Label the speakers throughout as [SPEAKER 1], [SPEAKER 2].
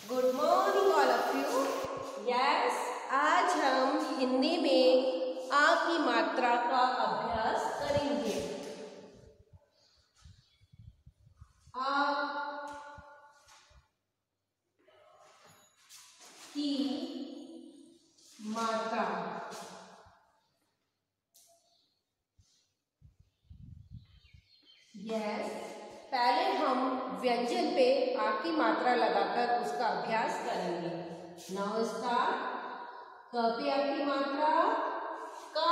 [SPEAKER 1] Good morning all of you. Yes, आज हम हिंदी में आ की मात्रा का अभ्यास करेंगे। आ की मात्रा। यस, पहले हम व्यंजन पे आ की मात्रा लगाकर उसका अभ्यास करेंगे। Now start. क पे आ की मात्रा का,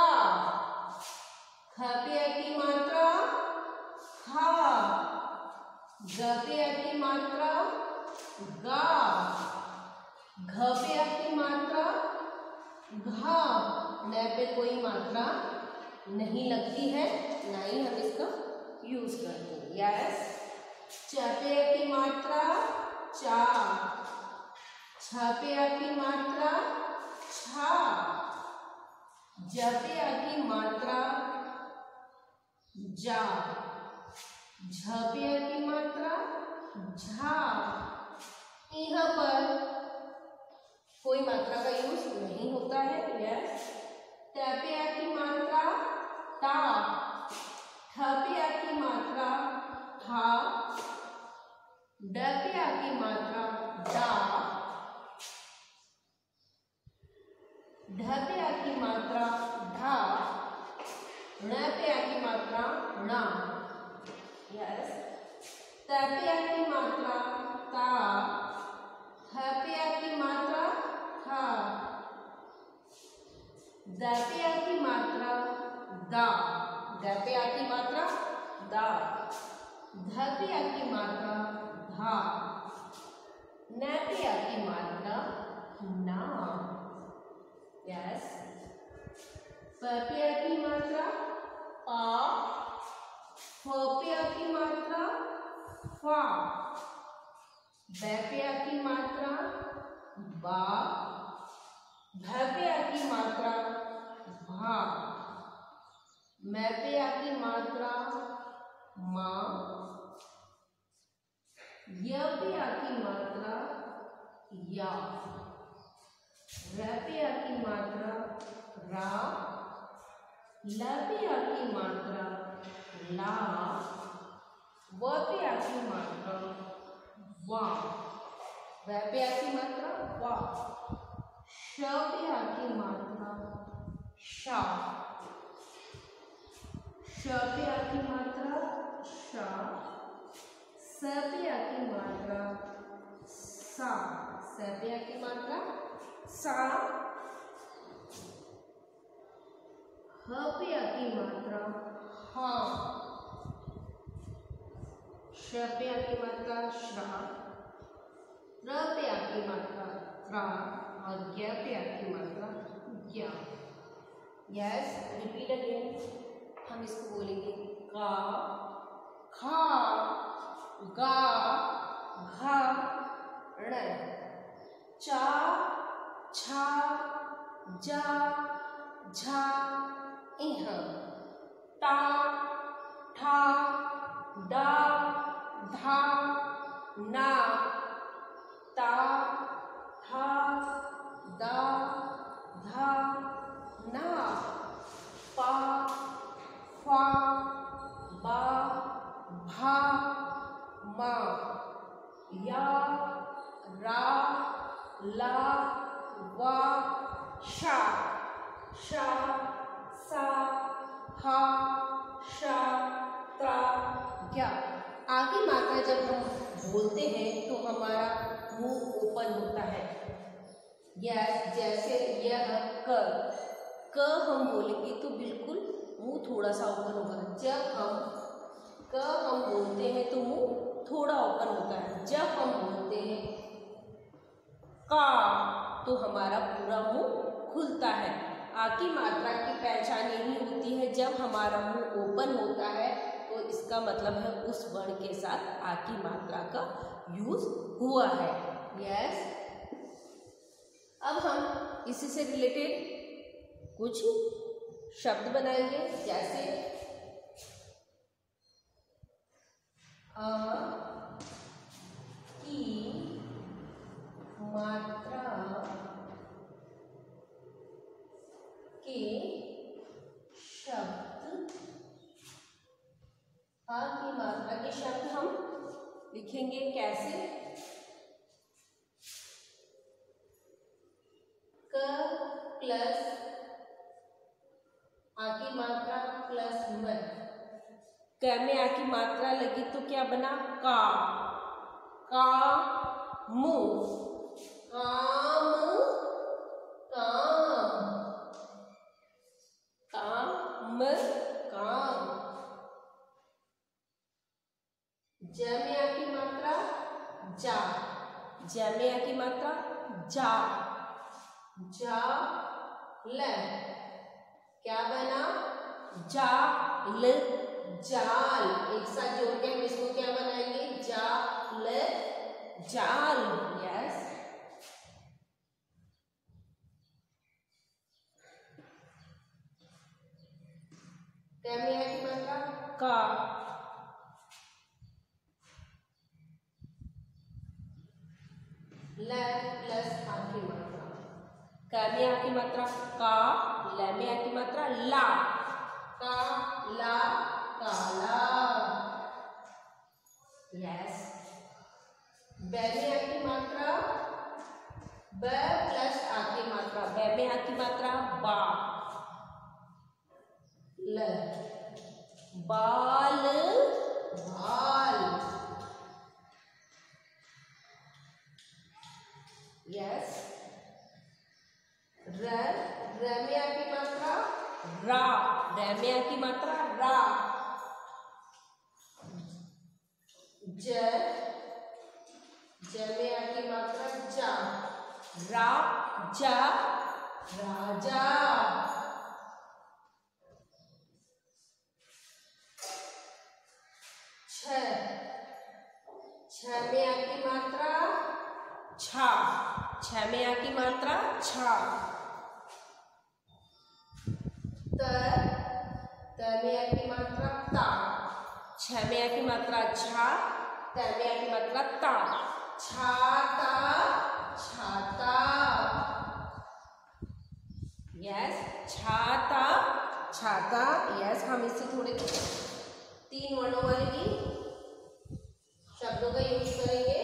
[SPEAKER 1] ख पे आ की मात्रा खा, ग पे आ की मात्रा गा, घ पे आ की मात्रा घा। न पे कोई मात्रा नहीं लगती है, ना ही हम इसका यूज करते हैं। यस, च पे आ की मात्रा चा, छ पे आ की मात्रा छा, ज पे आ की मात्रा जा, झ पे आ की मात्रा झा। यहाँ पर कोई मात्रा का यूज नहीं होता है। यस, त पे आ की मात्रा ता, ठ पे आ की मात्रा ठा, ड पे आ की मात्रा डा, ढ पे आ की मात्रा ढा, ण पे आ की मात्रा णा। यस, त पे आ की मात्रा ता, थ पे आ की मात्रा था, द पे आ की मात्रा दा, द पे आ की मात्रा दा, ध पे आ की मात्रा धा, न पे आ की मात्रा ना। यस, प पे आ की मात्रा पा, फ पे आ की मात्रा फा, ब पे आ की मात्रा बा, भ पे आ की मात्रा भा, म पे आ की मात्रा मा, य पे आ की मात्रा या, र पे आ की मात्रा रा, ल पे आ की मात्रा ला, व पे आ की मात्रा वा, व पे आ की मात्रा वा, श पे आ की मात्रा शा, श पे आ की मात्रा शा, स पे आ की मात्रा सा, स पे आ की मात्रा सा, ह पे आ की मात्रा हा, श पे आ की मात्रा श्रा, र पे आ की मात्रा रा, और ज्ञ पे आ की मात्रा ज्ञा। Yes, repeat again. हम इसको बोलेंगे का, खा, गा, घा, ण, चा, छा, जा, झा, इह, टा, ठा, डा, धा, ना, ता, था, दा, धा, ना, पा, फा, बा, भा, मा, या, रा, ला, वा, शा, शा, सा, हा, शा, ता, ज्ञा। आगे मात्रा जब हम बोलते हैं तो हमारा मुंह ओपन होता है। यस, जैसे यह क हम बोलेंगे तो बिल्कुल मुंह थोड़ा सा ओपन होगा। जब हम बोलते हैं तो मुंह थोड़ा ओपन होता है। जब हम बोलते हैं का तो हमारा पूरा मुंह खुलता है। आ की मात्रा की पहचान यही होती है, जब हमारा मुंह ओपन होता है तो इसका मतलब है उस वर्ण के साथ आ की मात्रा का यूज हुआ है। यस, अब हम इसी से रिलेटेड कुछ शब्द बनाएंगे, जैसे आ की के शब्द आ की मात्रा के शब्द हम लिखेंगे कैसे? क प्लस आ की मात्रा प्लस म। क में आ की मात्रा लगी तो क्या बना? का। काम, काम, काम, काम, काम। ज में आ की मात्रा जा। ज में आ की मात्रा जा। जा ल क्या बना? जाल, जाल। एक साथ जोड़ के हम इसको क्या बनाएंगे? जाल, जाल। यस। क्या में है की मात्रा? का। ल प्लस आ की मात्रा। क में आ की मात्रा का। ल में आ की मात्रा ला। का ला काला। यस। ब में आ की मात्रा ब प्लस आ की मात्रा। ब में आ की मात्रा बा। ल बाल, बाल। यस। र में आ की मात्रा रा। र में आ की मात्रा रा। ज में आ की मात्रा जा। रा जा राजा। छ में आ की मात्रा छा। छ में आ की मात्रा छा। त में आ की मात्रा ता। छ में आ की मात्रा छा। त में आ की मात्रा ता। छाता, छाता। यस। छाता, छाता। यस। हम इससे थोड़े 3 वर्णों वाले भी शब्दों का यूज करेंगे।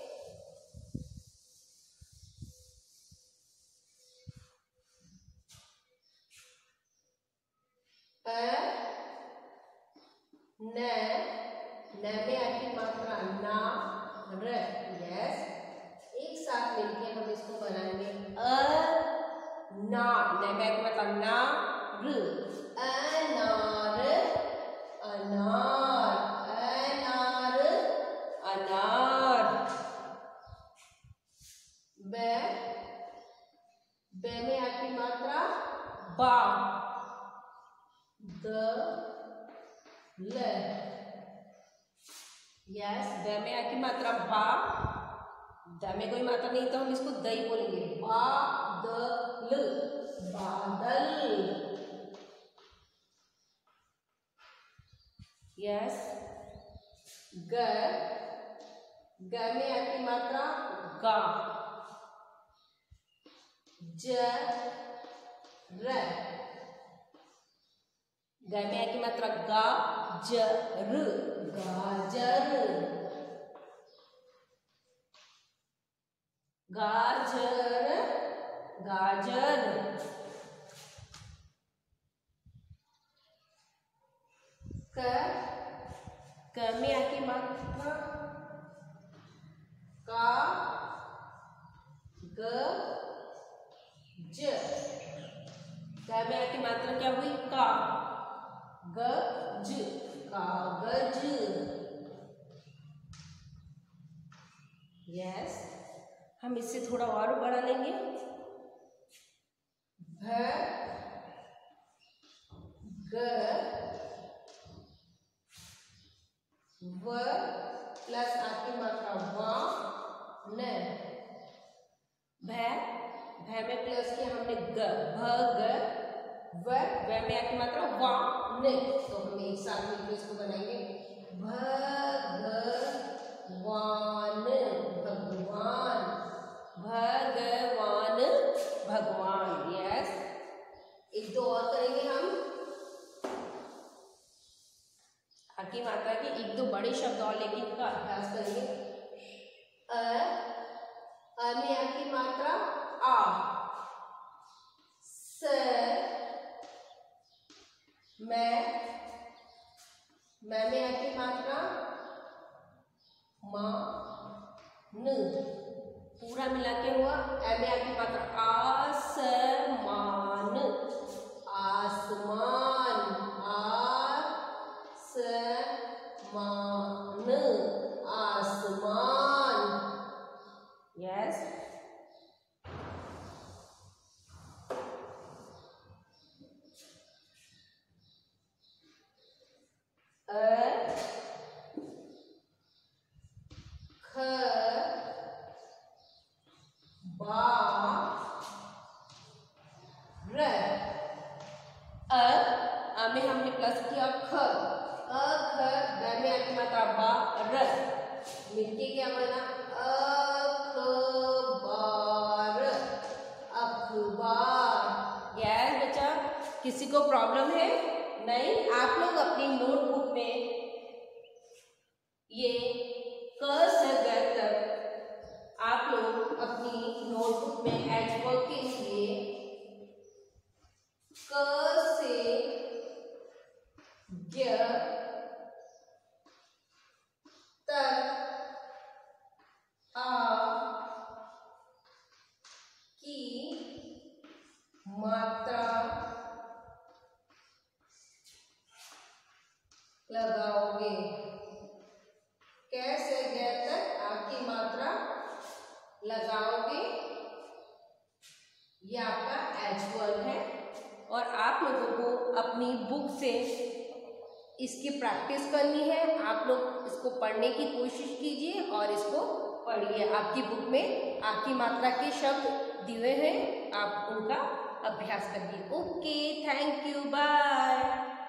[SPEAKER 1] न में आ की मात्रा ना र। यस। एक साथ मिलके हम इसको बनाएंगे ना। न में आ की मात्रा ना र। अनार, अनार, अनार, अनार। ब में आ की मात्रा बा। The law. यस। द में आ की मात्रा बा। द में कोई मात्रा नहीं तो हम इसको दही बोलेंगे। बा द ल बादल। यस। ग में आ की मात्रा गा। ज र। ग में आ की मात्रा गा ज र गाजर, गाजर, गाजर। क में आ की मात्रा का ग ज। क में आ की मात्रा क्या हुई? का ग ज कागज। यस। हम इससे थोड़ा और बढ़ा लेंगे। भ ग व प्लस आ की मात्रा वा न। भ में प्लस किया हमने ग। भ ग व में आ की मात्रा वा न। तो हम एक साथ मिलकर इसको बनाएंगे भगवान, भगवान, भगवान, भगवान। यस। एक दो में आ की मात्रा आ, स, मैं में आ की मात्रा मा, न, पूरा मिला के हुआ ए में आ की मात्रा आसमान, आसमान, आसमान, आसमान। यस, ख, बा, र, में हमने प्लस किया ख, अ ख, ब में आकी मात्रा बा, र, मिलके क्या बना अखबार, अखबार। यस बच्चा, किसी को प्रॉब्लम है? नहीं, आप लोग अपनी नोटबुक में ये क से ग तक आप लोग अपनी नोटबुक में एज वर्क के लिए क से ग तक आ की मात्रा लगाओगे। कैसे गए तक आपकी मात्रा लगाओगे, ये आपका H1 है। और आप लोगों को अपनी बुक से इसकी प्रैक्टिस करनी है। आप लोग इसको पढ़ने की कोशिश कीजिए और इसको पढ़िए। आपकी बुक में आ की मात्रा के शब्द दिए हैं, आप उनका अभ्यास करिए। Okay, thank you, bye.